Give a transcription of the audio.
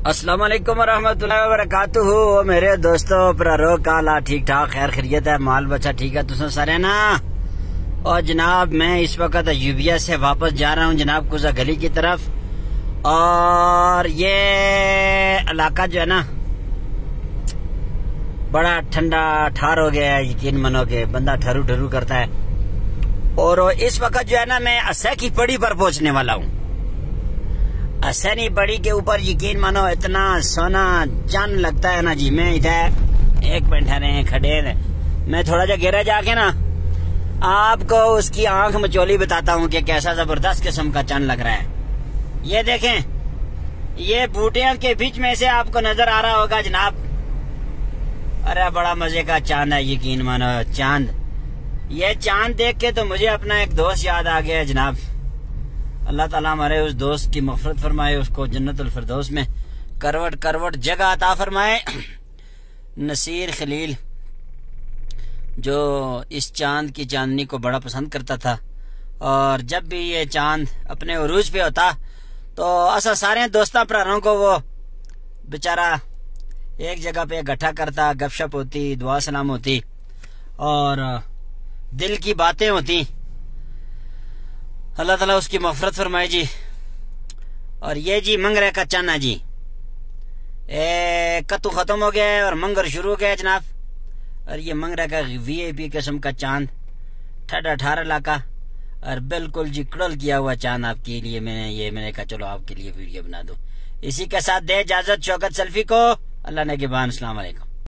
السلام علیکم ورحمۃ اللہ وبرکاتہ میرے دوستو پرارو کالا ٹھیک ٹھاک خیر خیریت ہے مال بچہ ٹھیک ہے تسا سارے نا. اور جناب میں اس وقت ایوبیا سے واپس جا رہا ہوں جناب کوزہ گلی کی طرف. اور یہ علاقہ جو ہے نا بڑا ٹھنڈا ٹھار ہو گیا ہے, یقین منو کہ بندہ ٹھرو ٹھرو کرتا ہے. اور اس وقت جو ہے نا میں اسے کی پڑی پر پہنچنے والا ہوں. اسینی پڑی کے اوپر یقین مانو اتنا سونا چاند لگتا ہے نا جی. میں ادھر ایک منٹ رہے کھڑے ہیں, میں تھوڑا جا گہرا جا کے نا آپ کو اس کی آنکھ مچولی بتاتا ہوں کہ کیسا زبردست قسم کا چاند لگ رہا ہے. یہ دیکھیں, یہ بوٹیاں کے بیچ میں سے آپ کو نظر آ رہا ہوگا جناب. ارے بڑا مزے کا چاند ہے یقین مانو چاند. یہ چاند دیکھ کے تو مجھے اپنا ایک دوست یاد آ گیا ہے جناب. اللہ تعالیٰ ہمارے اس دوست کی مغفرت فرمائے, اس کو جنت الفردوس میں کروٹ کروٹ جگہ عطا فرمائے. نصیر خلیل جو اس چاند کی چاندنی کو بڑا پسند کرتا تھا, اور جب بھی یہ چاند اپنے عروج پہ ہوتا تو ایسا سارے دوستاں پراروں کو وہ بیچارہ ایک جگہ پہ اکٹھا کرتا, گپ شپ ہوتی, دعا سلام ہوتی اور دل کی باتیں ہوتی. اللہ تعالیٰ اس کی مغفرت فرمائے جی. اور یہ جی منگرے کا چاند ہے جی. کتو ختم ہو گیا ہے اور منگر شروع ہو گیا ہے جناب. اور یہ منگرے کا وی آئی پی قسم کا چاند, ٹھڈا ٹھار علاقہ اور بالکل جی کڑل کیا ہوا چاند آپ کے لیے. میں نے کہا چلو آپ کے لیے ویڈیو بنا دو. اسی کے ساتھ دے اجازت شوکت سیلفی کو. اللہ نگہبان. السلام علیکم.